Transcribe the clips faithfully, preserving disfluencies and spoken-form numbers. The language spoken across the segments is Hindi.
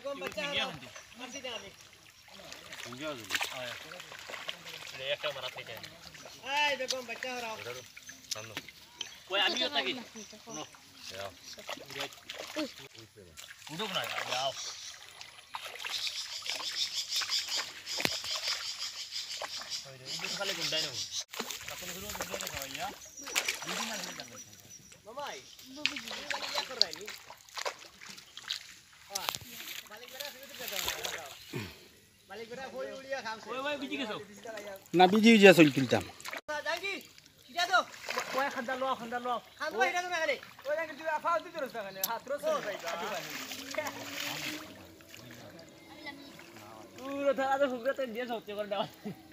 देखो बच्चा मर्सी दे आले इंजो दे आया ले एक मारा थे आय देखो बच्चा हो रहा सामने कोई आदमी होता कि नो याओ उड़ो बना याओ ओए इधर खाली गुंडा है ना अपन शुरू में गुंडा था भैया दीदी ना नहीं करना मामा बाबू जी क्या कर रहा है नी हां मालिक बेटा सुबह तक जाता है मालिक बेटा फोड़ी उड़िया काम से ओए ओए बीजी के सो না বিজি বিজি আসল কিনতাম जागी क्या दो ओए खंडा लो खंडा लो खान को हिड़ा तो ना करे ओए जाके तू आफा दे दो रस्ता कने हाथ रोस पूरा था तो फुगरा तो जे सोचे कर डाल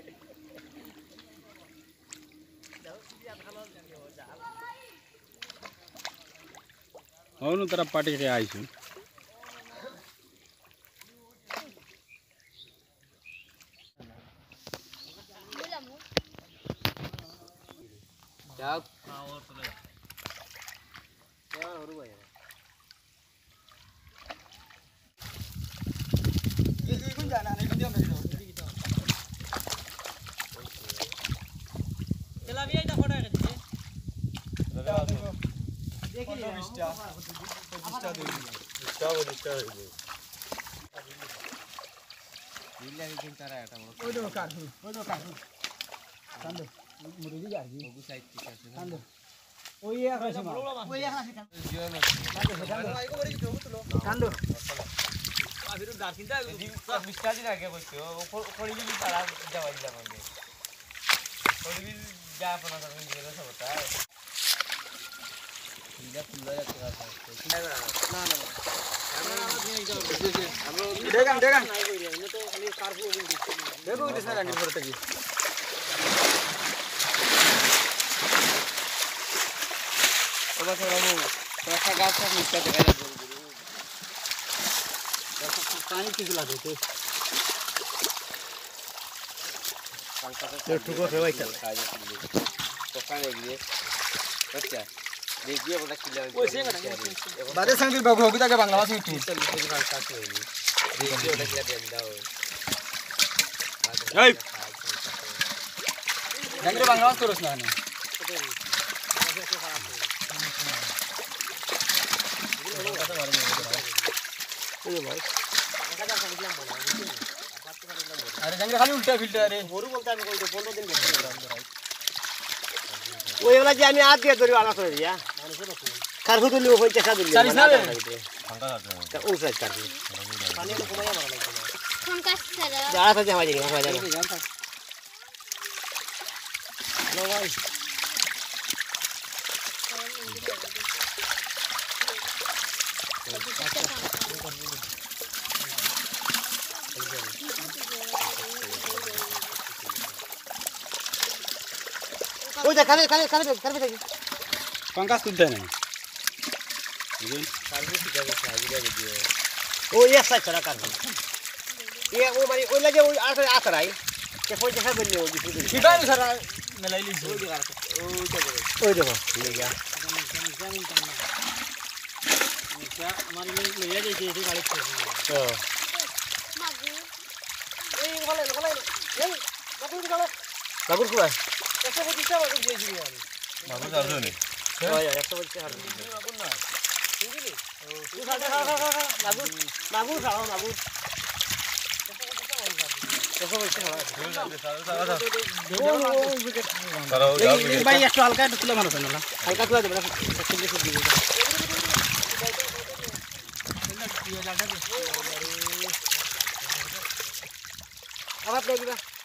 అవును తర పాటికి ఆయిసు क्या हां और तो क्या हो रहा है ये कौन जाना नहीं वीडियो में चला भी आई था फोटो के दीजिए देखिए विस्टा विस्टा दे विस्टा वो विस्टा दे बिल्ला के चिंता रहा था वो दो काट वो दो काट कांदो मुरुदी गाड़ी वो साइड की कैसे कांदो ओ ये आखा वो ये आखा कांदो कांदो आई को बड़ी जो तो कांदो आ फिर दार चिंता सब विस्टा जी आगे बोलते हो थोड़ी भी पड़ा जावा जी जाएंगे थोड़ी भी जा अपना सब ये सब होता है इधर खुला जाता है ना ना देखन देखन तो खाली कार्बो देखो दिसना गांडी पड़ता की ओबा थोड़ा वो रखा गाछ सब नीचे जगह है पानी पिघला देते ये ठुको रे भाई चल तो खाने के लिए अच्छा देखिए बड़ा किला ओसे बादे संग बाबू होगी के बांग्ला भाषा में चल के भाषा से होगी देखिए बड़ा किला देंदा हो ए जंगरे बांग्ला भाषा करोस ना ने ओए भाई अरे जंगरे खाली उल्टा फिल्टर अरे होरू बोलता है कोई तो पंद्रह दिन अंदर आई ওই वाला যে আমি আট দিয়ে ধরি আনা করে দিয়া কারফু তুলি ওই চেষ্টা দিলি চালিশ না ফাঙ্কা আছে তা ওই সাইড কারফু পানি এনে কমায়া মারা লাগবে ফাঙ্কা ছাড়া যারা থাকে আমার জায়গা হয়ে যাবে লো ভাই ওই দেখ কানে কানে কানে কানে দেখি पंकज तुलते नहीं ये कार्बो की जगह से आगे जाके दिए ओ ये साइड चला कार्बो ये वो मारी ओ लगे वो आकर आकर आई के फोन जैसा बनने होगी सीधा नहीं सर मैं ले ली ओ जगह ओ जगह ओ जगह ले गया क्या हमारी में ले जाए ये गाड़ी से हां मागू ए बोले बोले ए मागू निकालो मागू को है कैसे वो दिशा मागू दे दी वाली मागू चार सौ नहीं हां यार एक सौ बच्चे हर मागू ना बुझली तू साडे खा खा खा मागू मागू खाओ मागू कैसे बच्चे खा भाई একটু হালকা একটু তুলে মারো না হালকা তুলে দে বড় সবজি সবজি আবার দেখবা